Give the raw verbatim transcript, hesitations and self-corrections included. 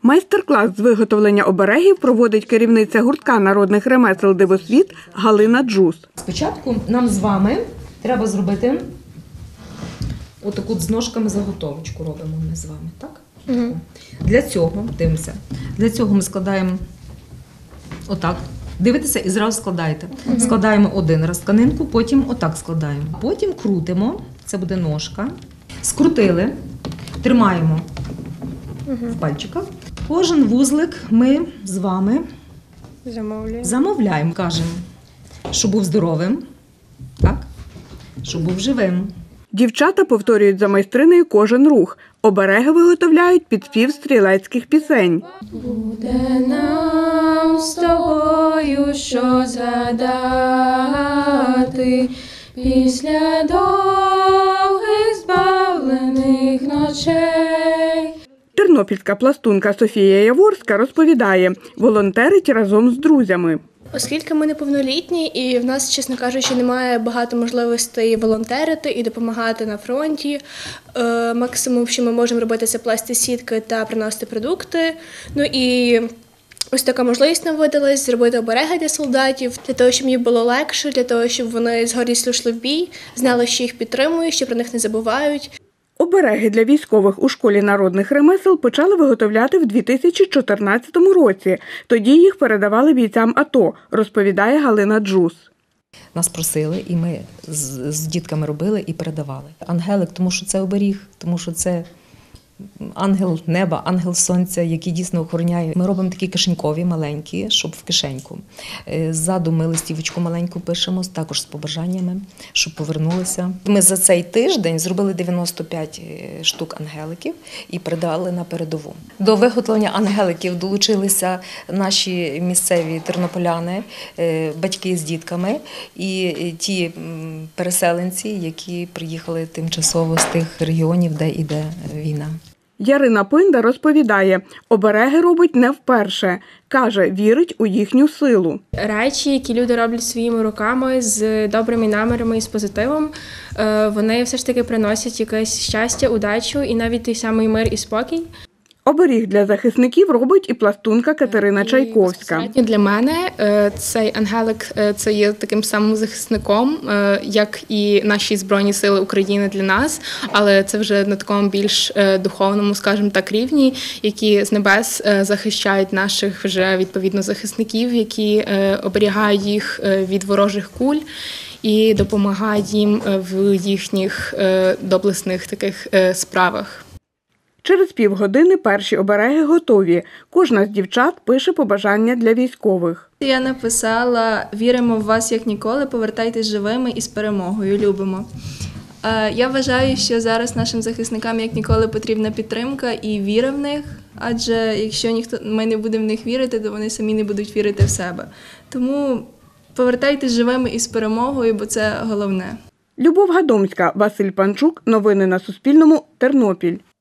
Майстер-клас з виготовлення оберегів проводить керівниця гуртка народних ремесел «Дивосвіт» Галина Джус. Спочатку нам з вами треба зробити отаку з ножками заготовочку робимо ми з вами, так? Угу. Для цього, дивимося, для цього ми складаємо отак. Дивитеся і зразу складаєте. Угу. Складаємо один раз тканинку, потім отак складаємо. Потім крутимо, це буде ножка. Скрутили, тримаємо угу. в пальчиках. Кожен вузлик ми з вами замовляємо, замовляємо, кажемо, щоб був здоровим, так? Щоб був живим. Дівчата повторюють за майстринею кожен рух. Обереги виготовляють під спів стрілецьких пісень. Буде нам з тобою що згадати після довгих збавлених ночей. Тернопільська пластунка Софія Яворська розповідає, волонтерить разом з друзями. Оскільки ми неповнолітні і в нас, чесно кажучи, немає багато можливостей волонтерити і допомагати на фронті. Максимум, що ми можемо робити, це плести сітки та приносити продукти. Ну і ось така можливість нам видалась зробити обереги для солдатів, для того, щоб їм було легше, для того, щоб вони з гордістю йшли в бій, знали, що їх підтримують, що про них не забувають. Обереги для військових у школі народних ремесел почали виготовляти в дві тисячі чотирнадцятому році. Тоді їх передавали бійцям АТО, розповідає Галина Джус. Нас просили, і ми з, з дітками робили і передавали. Ангелик, тому що це оберіг, тому що це ангел неба, ангел сонця, який дійсно охороняє. Ми робимо такі кишенькові, маленькі, щоб в кишеньку. Ззаду ми листівочку маленьку пишемо, також з побажаннями, щоб повернулися. Ми за цей тиждень зробили дев'яносто п'ять штук ангеликів і передали на передову. До виготовлення ангеликів долучилися наші місцеві тернополяни, батьки з дітками і ті переселенці, які приїхали тимчасово з тих регіонів, де йде війна. Ярина Пинда розповідає, обереги робить не вперше. Каже, вірить у їхню силу. Речі, які люди роблять своїми руками, з добрими намірами і з позитивом, вони все ж таки приносять якесь щастя, удачу і навіть той самий мир і спокій. Оберіг для захисників робить і пластунка Катерина Чайковська. Для мене цей ангелик – це є таким самим захисником, як і наші Збройні Сили України для нас, але це вже на такому більш духовному, скажімо так, рівні, які з небес захищають наших вже відповідно захисників, які оберігають їх від ворожих куль і допомагають їм в їхніх доблесних таких справах. Через півгодини перші обереги готові. Кожна з дівчат пише побажання для військових. Я написала «Віримо в вас як ніколи, повертайтесь живими і з перемогою, любимо». Я вважаю, що зараз нашим захисникам як ніколи потрібна підтримка і віра в них, адже якщо ніхто ми не будемо в них вірити, то вони самі не будуть вірити в себе. Тому повертайтесь живими і з перемогою, бо це головне. Любов Гадомська, Василь Панчук. Новини на Суспільному. Тернопіль.